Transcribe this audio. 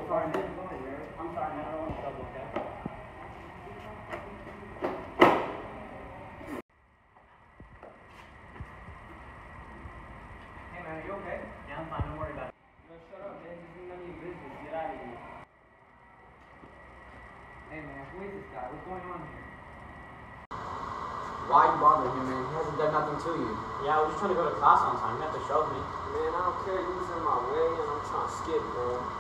sorry, man. I'm sorry, man. I don't want to trouble, okay? Hey, man, are you okay? Yeah, I'm fine. Don't worry about it. No, shut up, man. This is none of your business. Get out of here. Hey, man, who is this guy? What's going on here? Why are you bothering him, man? He hasn't done nothing to you. Yeah, I was just trying to go to class on time. You have to shove me. Man, I don't care. You was in my way, and I'm trying to skip, bro.